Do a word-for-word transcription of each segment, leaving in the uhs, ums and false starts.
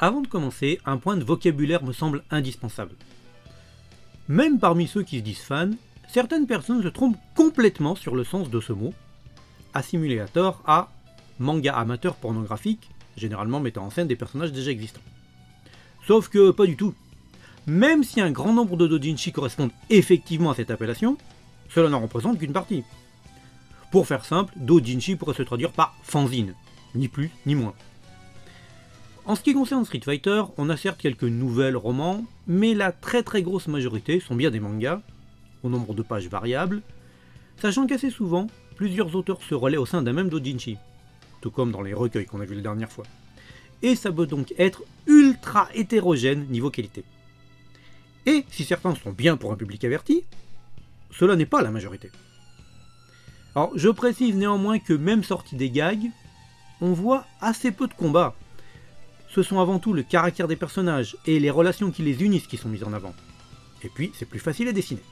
Avant de commencer, un point de vocabulaire me semble indispensable. Même parmi ceux qui se disent fans, certaines personnes se trompent complètement sur le sens de ce mot, assimilé à tort à manga amateur pornographique, généralement mettant en scène des personnages déjà existants. Sauf que pas du tout. Même si un grand nombre de doujinshi correspondent effectivement à cette appellation, cela n'en représente qu'une partie. Pour faire simple, doujinshi pourrait se traduire par fanzine, ni plus ni moins. En ce qui concerne Street Fighter, on a certes quelques nouvelles romans, mais la très très grosse majorité sont bien des mangas, au nombre de pages variables, sachant qu'assez souvent, plusieurs auteurs se relaient au sein d'un même doujinshi, tout comme dans les recueils qu'on a vu la dernière fois. Et ça peut donc être ultra hétérogène niveau qualité. Et si certains sont bien pour un public averti, cela n'est pas la majorité. Alors je précise néanmoins que même sorti des gags, on voit assez peu de combats. Ce sont avant tout le caractère des personnages et les relations qui les unissent qui sont mises en avant. Et puis c'est plus facile à dessiner.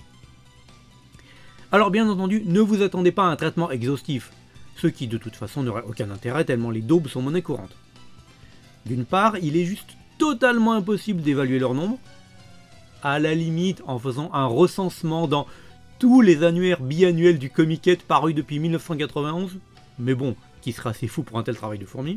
Alors bien entendu, ne vous attendez pas à un traitement exhaustif, ce qui de toute façon n'aurait aucun intérêt tellement les daubes sont monnaie courante. D'une part, il est juste totalement impossible d'évaluer leur nombre, à la limite en faisant un recensement dans tous les annuaires biannuels du Comiket parus depuis mille neuf cent quatre-vingt-onze, mais bon, qui serait assez fou pour un tel travail de fourmi.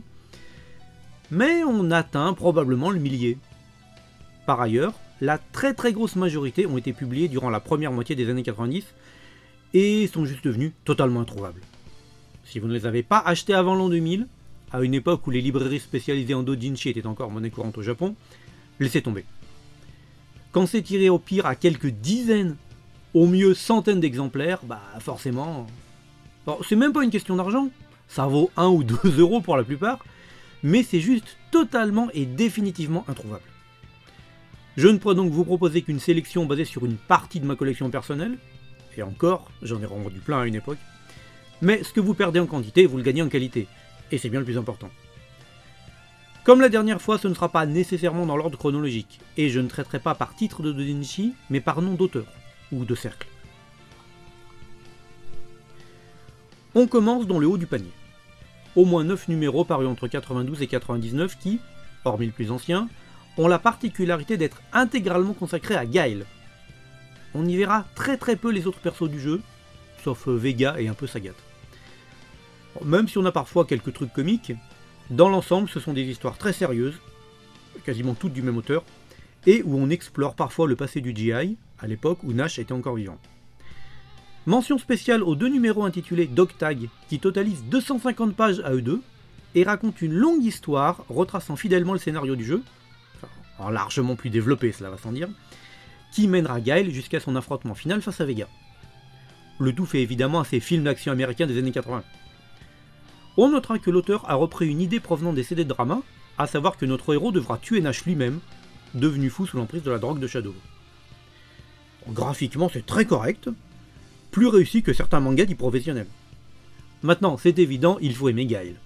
Mais on atteint probablement le millier. Par ailleurs, la très très grosse majorité ont été publiés durant la première moitié des années quatre-vingt-dix et sont juste devenus totalement introuvables. Si vous ne les avez pas achetés avant l'an deux mille, à une époque où les librairies spécialisées en doujinshi étaient encore monnaie courante au Japon, laissez tomber. Quand c'est tiré au pire à quelques dizaines, au mieux centaines d'exemplaires, bah forcément... Bon, c'est même pas une question d'argent, ça vaut un ou deux euros pour la plupart, mais c'est juste totalement et définitivement introuvable. Je ne pourrais donc vous proposer qu'une sélection basée sur une partie de ma collection personnelle, et encore, j'en ai revendu plein à une époque, mais ce que vous perdez en quantité, vous le gagnez en qualité, et c'est bien le plus important. Comme la dernière fois, ce ne sera pas nécessairement dans l'ordre chronologique, et je ne traiterai pas par titre de doujinshi, mais par nom d'auteur, ou de cercle. On commence dans le haut du panier. Au moins neuf numéros parus entre quatre-vingt-douze et quatre-vingt-dix-neuf qui, hormis le plus ancien, ont la particularité d'être intégralement consacrés à Guile. On y verra très très peu les autres persos du jeu, sauf Vega et un peu Sagat. Même si on a parfois quelques trucs comiques, dans l'ensemble ce sont des histoires très sérieuses, quasiment toutes du même auteur, et où on explore parfois le passé du G I, à l'époque où Nash était encore vivant. Mention spéciale aux deux numéros intitulés Dog Tag, qui totalisent deux cent cinquante pages à eux deux, et racontent une longue histoire retraçant fidèlement le scénario du jeu, enfin, largement plus développé cela va sans dire, qui mènera Guile jusqu'à son affrontement final face à Vega. Le tout fait évidemment à ces films d'action américains des années quatre-vingts. On notera que l'auteur a repris une idée provenant des C D de drama, à savoir que notre héros devra tuer Nash lui-même, devenu fou sous l'emprise de la drogue de Shadow. Graphiquement c'est très correct, plus réussi que certains mangas dits professionnels. Maintenant, c'est évident, il faut aimer Guile.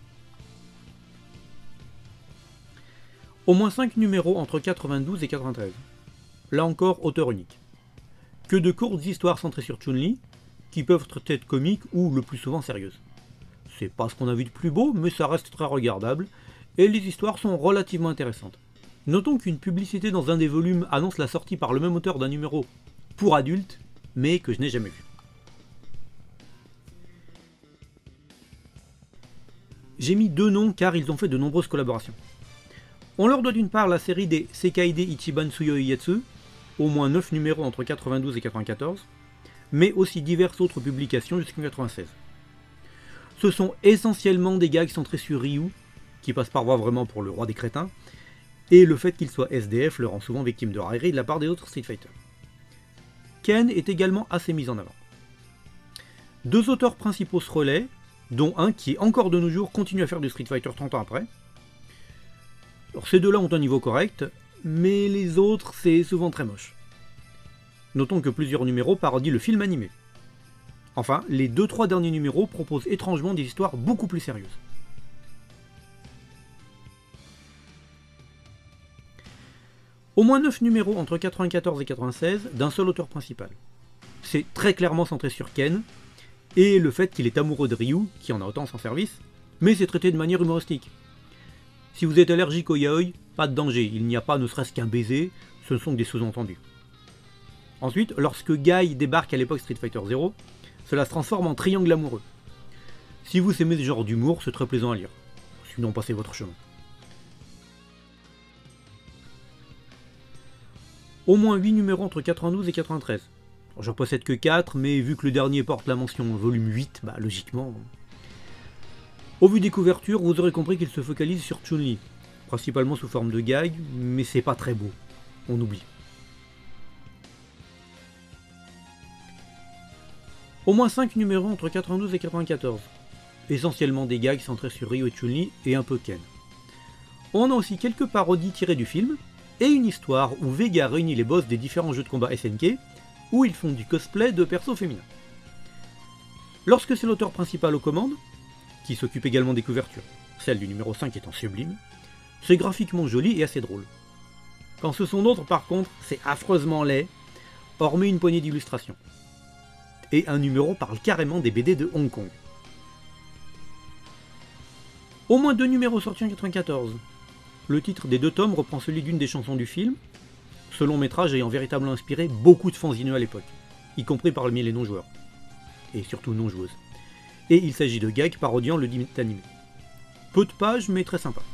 Au moins cinq numéros entre quatre-vingt-douze et quatre-vingt-treize. Là encore, auteur unique. Que de courtes histoires centrées sur Chun-Li, qui peuvent être comiques ou le plus souvent sérieuses. C'est pas ce qu'on a vu de plus beau, mais ça reste très regardable, et les histoires sont relativement intéressantes. Notons qu'une publicité dans un des volumes annonce la sortie par le même auteur d'un numéro pour adultes, mais que je n'ai jamais vu. J'ai mis deux noms car ils ont fait de nombreuses collaborations. On leur doit d'une part la série des Sekaide Ichiban Tsuyoi Yatsu, au moins neuf numéros entre quatre-vingt-douze et quatre-vingt-quatorze, mais aussi diverses autres publications jusqu'en quatre-vingt-seize. Ce sont essentiellement des gags centrés sur Ryu, qui passe par voie vraiment pour le roi des crétins, et le fait qu'il soit S D F le rend souvent victime de raillerie de la part des autres Street Fighter. Ken est également assez mis en avant. Deux auteurs principaux se relaient, dont un qui, encore de nos jours, continue à faire du Street Fighter trente ans après. Alors, ces deux-là ont un niveau correct, mais les autres, c'est souvent très moche. Notons que plusieurs numéros parodient le film animé. Enfin, les deux trois derniers numéros proposent étrangement des histoires beaucoup plus sérieuses. Au moins neuf numéros entre quatre-vingt-quatorze et quatre-vingt-seize d'un seul auteur principal. C'est très clairement centré sur Ken, et le fait qu'il est amoureux de Ryu, qui en a autant sans service, mais c'est traité de manière humoristique. Si vous êtes allergique au yaoi, pas de danger, il n'y a pas ne serait-ce qu'un baiser, ce ne sont que des sous-entendus. Ensuite, lorsque Guy débarque à l'époque Street Fighter zéro, cela se transforme en triangle amoureux. Si vous aimez ce genre d'humour, c'est très plaisant à lire. Sinon, passez votre chemin. Au moins huit numéros entre quatre-vingt-douze et quatre-vingt-treize. J'en possède que quatre, mais vu que le dernier porte la mention volume huit, bah logiquement... Au vu des couvertures, vous aurez compris qu'il se focalise sur Chun-Li, principalement sous forme de gag, mais c'est pas très beau. On oublie. Au moins cinq numéros entre quatre-vingt-douze et quatre-vingt-quatorze. Essentiellement des gags centrés sur Ryu et Chun-Li et un peu Ken. On a aussi quelques parodies tirées du film, et une histoire où Vega réunit les boss des différents jeux de combat S N K, où ils font du cosplay de persos féminins. Lorsque c'est l'auteur principal aux commandes, qui s'occupe également des couvertures, celle du numéro cinq étant sublime, c'est graphiquement joli et assez drôle. Quand ce sont d'autres par contre, c'est affreusement laid, hormis une poignée d'illustrations. Et un numéro parle carrément des B D de Hong Kong. Au moins deux numéros sortis en quatre-vingt-quatorze. Le titre des deux tomes reprend celui d'une des chansons du film, ce long métrage ayant véritablement inspiré beaucoup de fanzineux à l'époque, y compris parmi les non-joueurs, et surtout non-joueuses. Et il s'agit de gags parodiant le dit animé. Peu de pages, mais très sympa.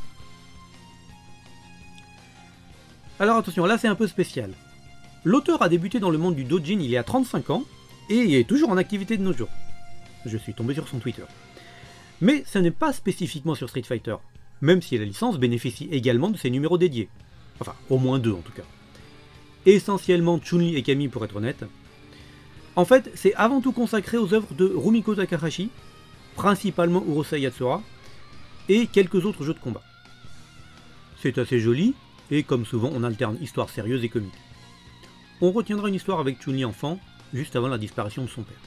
Alors attention, là c'est un peu spécial. L'auteur a débuté dans le monde du doujin il y a trente-cinq ans, et est toujours en activité de nos jours. Je suis tombé sur son Twitter. Mais ce n'est pas spécifiquement sur Street Fighter, même si la licence bénéficie également de ses numéros dédiés. Enfin, au moins deux en tout cas. Essentiellement Chun-Li et Camille pour être honnête. En fait, c'est avant tout consacré aux œuvres de Rumiko Takahashi, principalement Urusei Yatsura, et quelques autres jeux de combat. C'est assez joli, et comme souvent on alterne histoire sérieuse et comique. On retiendra une histoire avec Chun-Li enfant, juste avant la disparition de son père.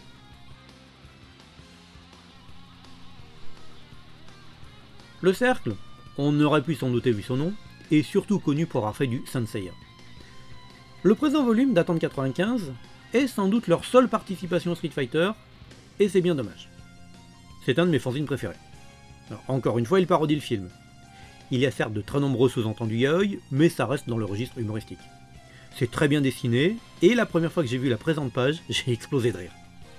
Le Cercle, on aurait pu s'en douter vu son nom, est surtout connu pour avoir fait du Sanseiya. Le présent volume, datant de quatre-vingt-quinze, est sans doute leur seule participation au Street Fighter, et c'est bien dommage. C'est un de mes fanzines préférés. Alors, encore une fois, il parodie le film. Il y a certes de très nombreux sous-entendus yaoi, mais ça reste dans le registre humoristique. C'est très bien dessiné, et la première fois que j'ai vu la présente page, j'ai explosé de rire.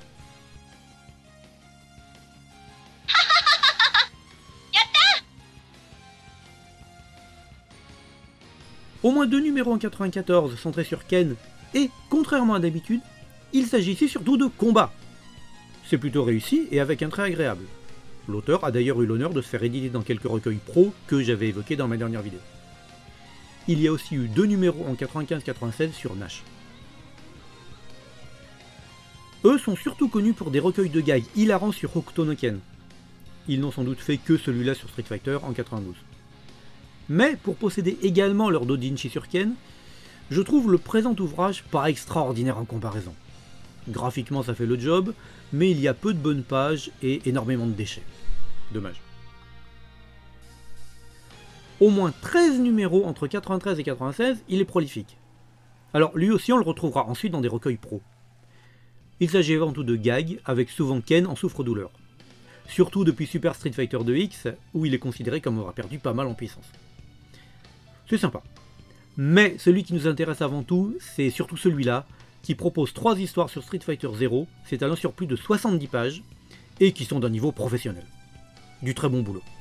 Au moins deux numéros en quatre-vingt-quatorze centrés sur Ken, et, contrairement à d'habitude, il s'agit ici surtout de combat. C'est plutôt réussi et avec un trait agréable. L'auteur a d'ailleurs eu l'honneur de se faire éditer dans quelques recueils pro que j'avais évoqués dans ma dernière vidéo. Il y a aussi eu deux numéros en quatre-vingt-quinze quatre-vingt-seize sur Nash. Eux sont surtout connus pour des recueils de gags hilarants sur Hokuto no Ken. Ils n'ont sans doute fait que celui-là sur Street Fighter en quatre-vingt-douze. Mais pour posséder également leur doujinshi sur Ken, je trouve le présent ouvrage pas extraordinaire en comparaison. Graphiquement ça fait le job, mais il y a peu de bonnes pages et énormément de déchets. Dommage. Au moins treize numéros entre quatre-vingt-treize et quatre-vingt-seize, il est prolifique. Alors lui aussi on le retrouvera ensuite dans des recueils pro. Il s'agit avant tout de gags, avec souvent Ken en souffre-douleur. Surtout depuis Super Street Fighter deux X, où il est considéré comme avoir perdu pas mal en puissance. C'est sympa. Mais celui qui nous intéresse avant tout, c'est surtout celui-là, qui propose trois histoires sur Street Fighter zéro, s'étalant sur plus de soixante-dix pages, et qui sont d'un niveau professionnel. Du très bon boulot.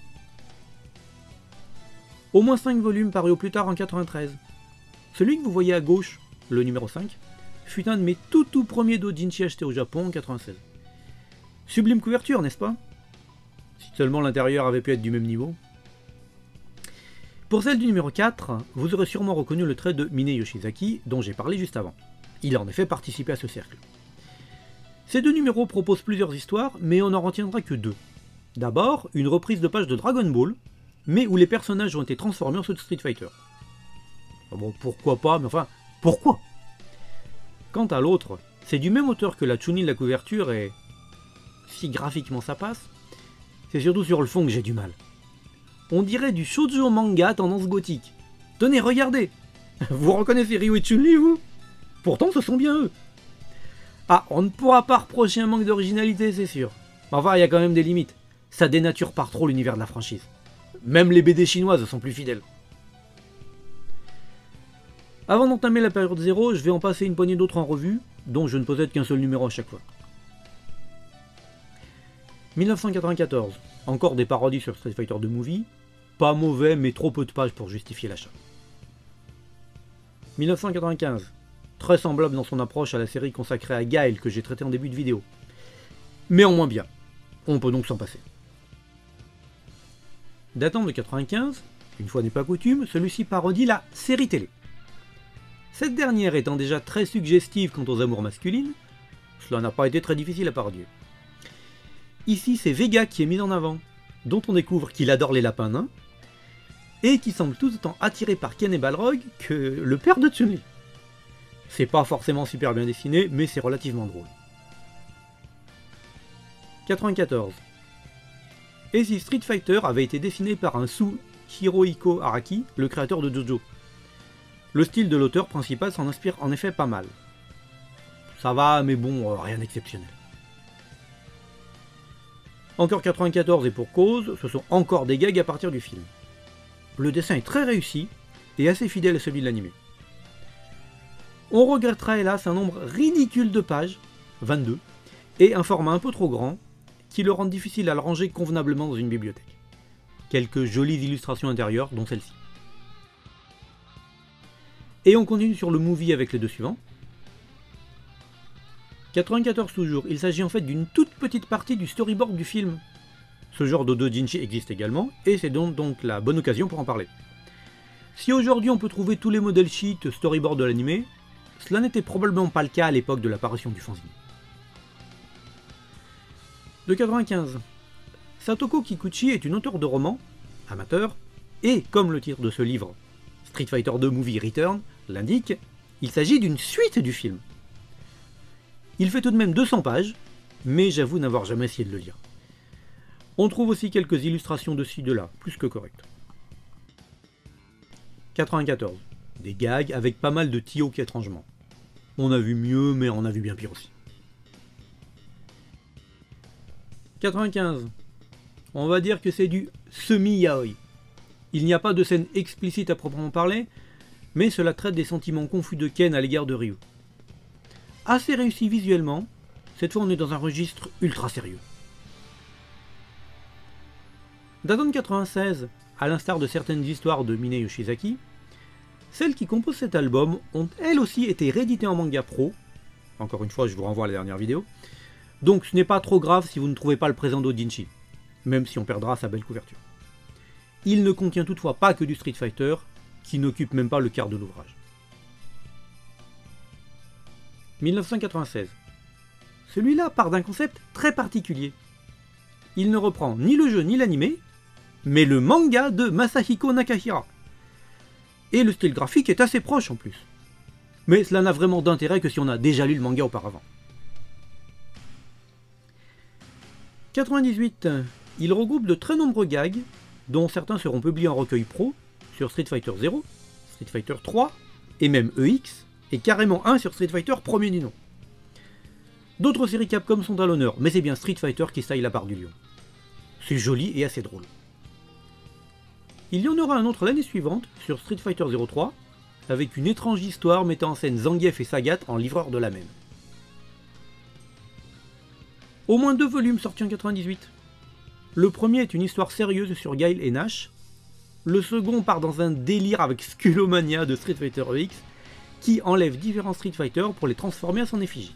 Au moins cinq volumes parus au plus tard en quatre-vingt-treize. Celui que vous voyez à gauche, le numéro cinq, fut un de mes tout tout premiers doujinshi achetés au Japon en quatre-vingt-seize. Sublime couverture, n'est-ce pas? Si seulement l'intérieur avait pu être du même niveau. Pour celle du numéro quatre, vous aurez sûrement reconnu le trait de Mine Yoshizaki, dont j'ai parlé juste avant. Il a en effet participé à ce cercle. Ces deux numéros proposent plusieurs histoires, mais on n'en retiendra que deux. D'abord, une reprise de page de Dragon Ball, mais où les personnages ont été transformés en ceux de Street Fighter. Bon, pourquoi pas, mais enfin, pourquoi? Quant à l'autre, c'est du même auteur que la Chun-Li de la couverture et... si graphiquement ça passe, c'est surtout sur le fond que j'ai du mal. On dirait du shoujo manga tendance gothique. Tenez, regardez! Vous reconnaissez Ryu et Chun-Li, vous? Pourtant, ce sont bien eux. Ah, on ne pourra pas reprocher un manque d'originalité, c'est sûr. Mais enfin, il y a quand même des limites. Ça dénature par trop l'univers de la franchise. même les B D chinoises sont plus fidèles. Avant d'entamer la période zéro, je vais en passer une poignée d'autres en revue, dont je ne possède qu'un seul numéro à chaque fois. mille neuf cent quatre-vingt-quatorze, encore des parodies sur Street Fighter deux Movie, pas mauvais mais trop peu de pages pour justifier l'achat. mille neuf cent quatre-vingt-quinze, très semblable dans son approche à la série consacrée à Guile que j'ai traité en début de vidéo, mais en moins bien, on peut donc s'en passer. Datant de quatre-vingt-quinze, une fois n'est pas coutume, celui-ci parodie la série télé. Cette dernière étant déjà très suggestive quant aux amours masculines, cela n'a pas été très difficile à parodier. Ici c'est Vega qui est mis en avant, dont on découvre qu'il adore les lapins nains, et qui semble tout autant attiré par Ken et Balrog que le père de Chun-Li. C'est pas forcément super bien dessiné, mais c'est relativement drôle. quatre-vingt-quatorze. Et si Street Fighter avait été dessiné par un sous Hirohiko Araki, le créateur de JoJo. Le style de l'auteur principal s'en inspire en effet pas mal. Ça va, mais bon, euh, rien d'exceptionnel. Encore quatre-vingt-quatorze et pour cause, ce sont encore des gags à partir du film. Le dessin est très réussi et assez fidèle à celui de l'animé. On regrettera hélas un nombre ridicule de pages, vingt-deux, et un format un peu trop grand, qui le rendent difficile à le ranger convenablement dans une bibliothèque. Quelques jolies illustrations intérieures, dont celle-ci. Et on continue sur le movie avec les deux suivants. quatre-vingt-quatorze toujours, il s'agit en fait d'une toute petite partie du storyboard du film. Ce genre de doujinshi existe également, et c'est donc, donc la bonne occasion pour en parler. Si aujourd'hui on peut trouver tous les modèles sheets storyboard de l'animé, cela n'était probablement pas le cas à l'époque de l'apparition du fanzine. De quatre-vingt-quinze. Satoko Kikuchi est une auteure de romans, amateur, et comme le titre de ce livre, Street Fighter deux Movie Return, l'indique, il s'agit d'une suite du film. Il fait tout de même deux cents pages, mais j'avoue n'avoir jamais essayé de le lire. On trouve aussi quelques illustrations de ci de là, plus que correctes. quatre-vingt-quatorze. Des gags avec pas mal de Tioki étrangement. On a vu mieux, mais on a vu bien pire aussi. quatre-vingt-quinze. On va dire que c'est du semi-yaoi. Il n'y a pas de scène explicite à proprement parler, mais cela traite des sentiments confus de Ken à l'égard de Ryu. Assez réussi visuellement, cette fois on est dans un registre ultra sérieux. Datant de quatre-vingt-seize, à l'instar de certaines histoires de Mine Yoshizaki, celles qui composent cet album ont elles aussi été rééditées en manga pro, encore une fois je vous renvoie à la dernière vidéo, donc ce n'est pas trop grave si vous ne trouvez pas le présent d'Odinchi, même si on perdra sa belle couverture. Il ne contient toutefois pas que du Street Fighter, qui n'occupe même pas le quart de l'ouvrage. mille neuf cent quatre-vingt-seize. Celui-là part d'un concept très particulier. Il ne reprend ni le jeu ni l'animé, mais le manga de Masahiko Nakahira. Et le style graphique est assez proche en plus. Mais cela n'a vraiment d'intérêt que si on a déjà lu le manga auparavant. quatre-vingt-dix-huit. Il regroupe de très nombreux gags, dont certains seront publiés en recueil pro, sur Street Fighter zéro, Street Fighter trois, et même E X, et carrément un sur Street Fighter premier du nom. D'autres séries Capcom sont à l'honneur, mais c'est bien Street Fighter qui taille la part du lion. C'est joli et assez drôle. Il y en aura un autre l'année suivante, sur Street Fighter zéro trois, avec une étrange histoire mettant en scène Zangief et Sagat en livreurs de la même. Au moins deux volumes sortis en quatre-vingt-dix-huit. Le premier est une histoire sérieuse sur Guile et Nash, le second part dans un délire avec Skulomania de Street Fighter E X, qui enlève différents Street Fighter pour les transformer à son effigie.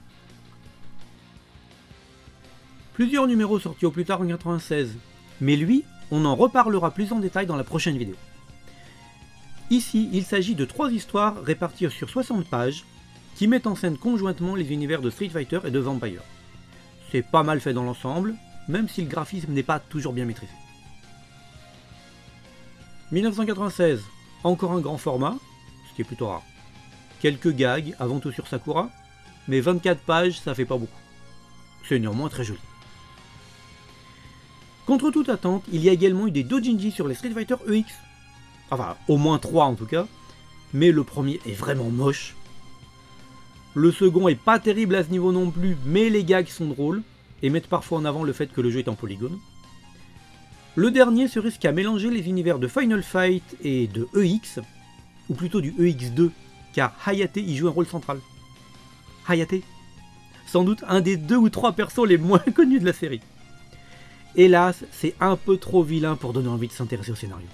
Plusieurs numéros sortis au plus tard en quatre-vingt-seize, mais lui, on en reparlera plus en détail dans la prochaine vidéo. Ici, il s'agit de trois histoires réparties sur soixante pages, qui mettent en scène conjointement les univers de Street Fighter et de Vampire. C'est pas mal fait dans l'ensemble, même si le graphisme n'est pas toujours bien maîtrisé. mille neuf cent quatre-vingt-seize, encore un grand format, ce qui est plutôt rare. Quelques gags, avant tout sur Sakura, mais vingt-quatre pages, ça fait pas beaucoup. C'est néanmoins très joli. Contre toute attente, il y a également eu des doujinshi sur les Street Fighter E X. Enfin, au moins trois en tout cas, mais le premier est vraiment moche. Le second est pas terrible à ce niveau non plus, mais les gags sont drôles, et mettent parfois en avant le fait que le jeu est en polygone. Le dernier se risque à mélanger les univers de Final Fight et de E X, ou plutôt du E X deux, car Hayate y joue un rôle central. Hayate, sans doute un des deux ou trois persos les moins connus de la série. Hélas, c'est un peu trop vilain pour donner envie de s'intéresser au scénario.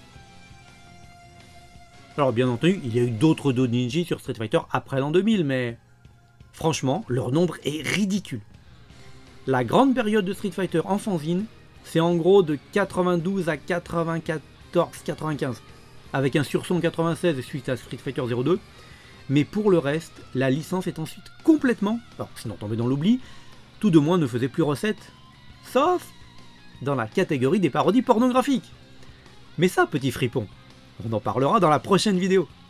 Alors bien entendu, il y a eu d'autres doujinshi sur Street Fighter après l'an deux mille, mais franchement, leur nombre est ridicule. La grande période de Street Fighter en fanzine, c'est en gros de quatre-vingt-douze à quatre-vingt-quatorze quatre-vingt-quinze, avec un sursaut en quatre-vingt-seize suite à Street Fighter zéro deux, mais pour le reste, la licence est ensuite complètement, alors sinon tombée dans l'oubli, tout de moins ne faisait plus recette, sauf dans la catégorie des parodies pornographiques. Mais ça, petit fripon, on en parlera dans la prochaine vidéo.